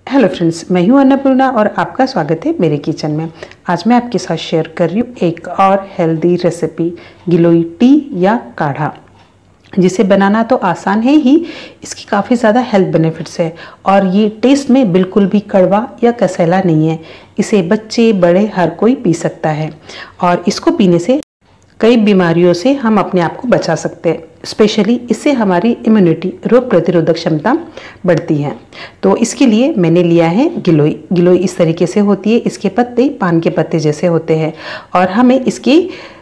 Hello friends, मैं हूं अन्नपूर्णा और आपका स्वागत है मेरे किचन में। आज मैं आपके साथ शेयर कर रही हूँ एक और हेल्दी रेसिपी, गिलोय टी या काढ़ा, जिसे बनाना तो आसान है ही, इसकी काफ़ी ज़्यादा हेल्थ बेनिफिट्स है और ये टेस्ट में बिल्कुल भी कड़वा या कसैला नहीं है। इसे बच्चे बड़े हर कोई पी सकता है और इसको पीने से कई बीमारियों से हम अपने आप को बचा सकते हैं। स्पेशली इससे हमारी इम्यूनिटी, रोग प्रतिरोधक क्षमता बढ़ती है। तो इसके लिए मैंने लिया है गिलोय। गिलोय इस तरीके से होती है, इसके पत्ते पान के पत्ते जैसे होते हैं और हमें इसकी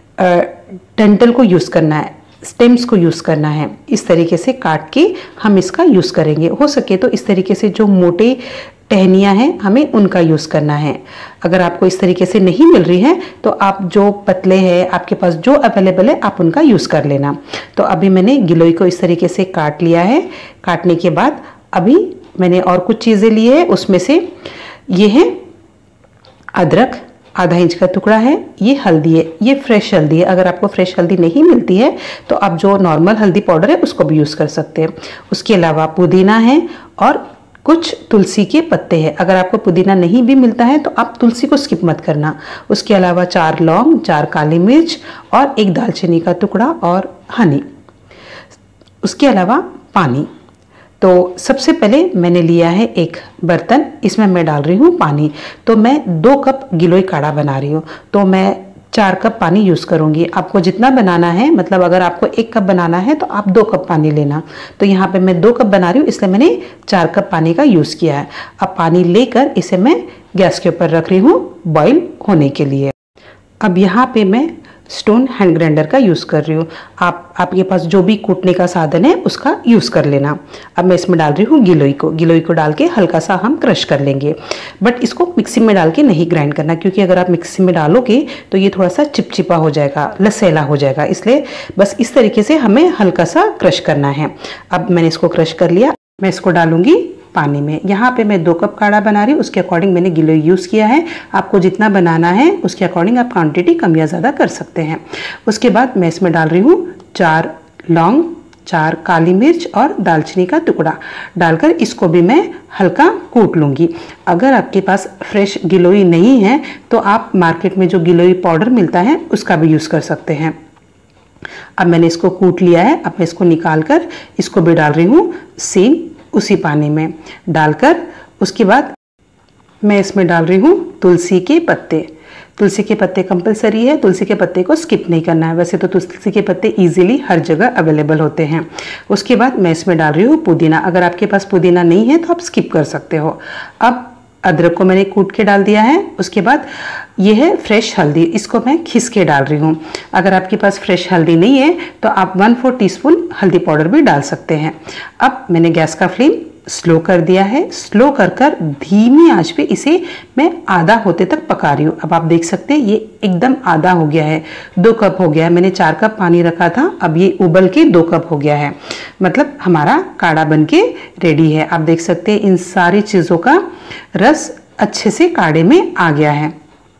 डंठल को यूज़ करना है, स्टेम्स को यूज़ करना है। इस तरीके से काट के हम इसका यूज़ करेंगे। हो सके तो इस तरीके से जो मोटे टहनियाँ हैं हमें उनका यूज़ करना है। अगर आपको इस तरीके से नहीं मिल रही है तो आप जो पतले हैं, आपके पास जो अवेलेबल है, आप उनका यूज़ कर लेना। तो अभी मैंने गिलोय को इस तरीके से काट लिया है। काटने के बाद अभी मैंने और कुछ चीज़ें ली है। उसमें से ये है अदरक, आधा इंच का टुकड़ा है। ये हल्दी है, ये फ्रेश हल्दी है। अगर आपको फ्रेश हल्दी नहीं मिलती है तो आप जो नॉर्मल हल्दी पाउडर है उसको भी यूज़ कर सकते हैं। उसके अलावा पुदीना है और कुछ तुलसी के पत्ते हैं। अगर आपको पुदीना नहीं भी मिलता है तो आप तुलसी को स्किप मत करना। उसके अलावा 4 लौंग, 4 काली मिर्च और 1 दालचीनी का टुकड़ा और हनी। उसके अलावा पानी। तो सबसे पहले मैंने लिया है एक बर्तन, इसमें मैं डाल रही हूँ पानी। तो मैं 2 कप गिलोय काढ़ा बना रही हूँ, तो मैं 4 कप पानी यूज़ करूँगी। आपको जितना बनाना है, मतलब अगर आपको 1 कप बनाना है तो आप 2 कप पानी लेना। तो यहाँ पे मैं 2 कप बना रही हूँ, इसलिए मैंने 4 कप पानी का यूज़ किया है। अब पानी लेकर इसे मैं गैस के ऊपर रख रही हूँ बॉईल होने के लिए। अब यहाँ पे मैं स्टोन हैंड ग्राइंडर का यूज़ कर रही हूँ। आपके पास जो भी कूटने का साधन है उसका यूज़ कर लेना। अब मैं इसमें डाल रही हूँ गिलोय को। गिलोय को डाल के हल्का सा हम क्रश कर लेंगे, बट इसको मिक्सी में डाल के नहीं ग्राइंड करना, क्योंकि अगर आप मिक्सी में डालोगे तो ये थोड़ा सा चिपचिपा हो जाएगा, लसेला हो जाएगा। इसलिए बस इस तरीके से हमें हल्का सा क्रश करना है। अब मैंने इसको क्रश कर लिया। मैं इसको डालूंगी पानी में। यहाँ पे मैं 2 कप काढ़ा बना रही हूँ, उसके अकॉर्डिंग मैंने गिलोय यूज़ किया है। आपको जितना बनाना है उसके अकॉर्डिंग आप क्वांटिटी कम या ज़्यादा कर सकते हैं। उसके बाद मैं इसमें डाल रही हूँ 4 लौंग, 4 काली मिर्च और दालचीनी का टुकड़ा डालकर इसको भी मैं हल्का कूट लूँगी। अगर आपके पास फ्रेश गिलोय नहीं है तो आप मार्केट में जो गिलोय पाउडर मिलता है उसका भी यूज़ कर सकते हैं। अब मैंने इसको कूट लिया है। अब मैं इसको निकाल कर इसको भी डाल रही हूँ सेम उसी पानी में डालकर। उसके बाद मैं इसमें डाल रही हूँ तुलसी के पत्ते। तुलसी के पत्ते कंपलसरी है, तुलसी के पत्ते को स्किप नहीं करना है। वैसे तो तुलसी के पत्ते इजीली हर जगह अवेलेबल होते हैं। उसके बाद मैं इसमें डाल रही हूँ पुदीना। अगर आपके पास पुदीना नहीं है तो आप स्किप कर सकते हो। अब अदरक को मैंने कूट के डाल दिया है। उसके बाद ये है फ्रेश हल्दी, इसको मैं खिस के डाल रही हूँ। अगर आपके पास फ्रेश हल्दी नहीं है तो आप 1/4 टीस्पून हल्दी पाउडर भी डाल सकते हैं। अब मैंने गैस का फ्लेम स्लो कर दिया है। स्लो कर कर धीमी आंच पे इसे मैं आधा होते तक पका रही हूँ। अब आप देख सकते हैं ये एकदम आधा हो गया है, 2 कप हो गया है। मैंने 4 कप पानी रखा था, अब ये उबल के 2 कप हो गया है। मतलब हमारा काढ़ा बन के रेडी है। आप देख सकते हैं इन सारी चीज़ों का रस अच्छे से काढ़े में आ गया है।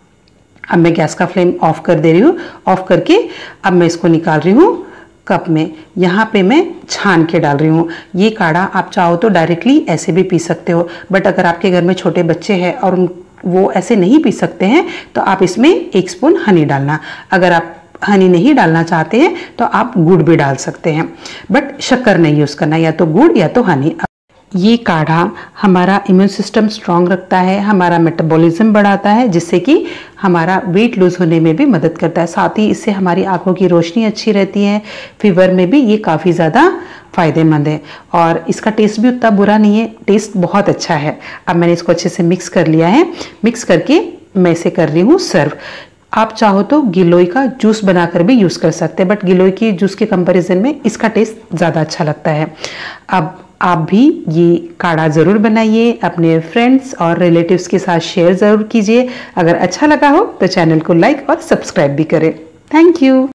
अब मैं गैस का फ्लेम ऑफ कर दे रही हूँ। ऑफ करके अब मैं इसको निकाल रही हूँ कप में। यहाँ पे मैं छान के डाल रही हूँ। ये काढ़ा आप चाहो तो डायरेक्टली ऐसे भी पी सकते हो, बट अगर आपके घर में छोटे बच्चे हैं और वो ऐसे नहीं पी सकते हैं तो आप इसमें 1 स्पून हनी डालना। अगर आप हनी नहीं डालना चाहते हैं तो आप गुड़ भी डाल सकते हैं, बट शक्कर नहीं यूज़ करना, या तो गुड़ या तो हनी। ये काढ़ा हमारा इम्यून सिस्टम स्ट्रांग रखता है, हमारा मेटाबॉलिज्म बढ़ाता है, जिससे कि हमारा वेट लूज होने में भी मदद करता है। साथ ही इससे हमारी आंखों की रोशनी अच्छी रहती है। फीवर में भी ये काफ़ी ज़्यादा फ़ायदेमंद है और इसका टेस्ट भी उतना बुरा नहीं है, टेस्ट बहुत अच्छा है। अब मैंने इसको अच्छे से मिक्स कर लिया है। मिक्स करके मैं इसे कर रही हूँ सर्व। आप चाहो तो गिलोय का जूस बनाकर भी यूज़ कर सकते हैं, बट गिलोय की जूस के कंपैरिजन में इसका टेस्ट ज़्यादा अच्छा लगता है। अब आप भी ये काढ़ा ज़रूर बनाइए, अपने फ्रेंड्स और रिलेटिव्स के साथ शेयर ज़रूर कीजिए। अगर अच्छा लगा हो तो चैनल को लाइक और सब्सक्राइब भी करें। Thank you.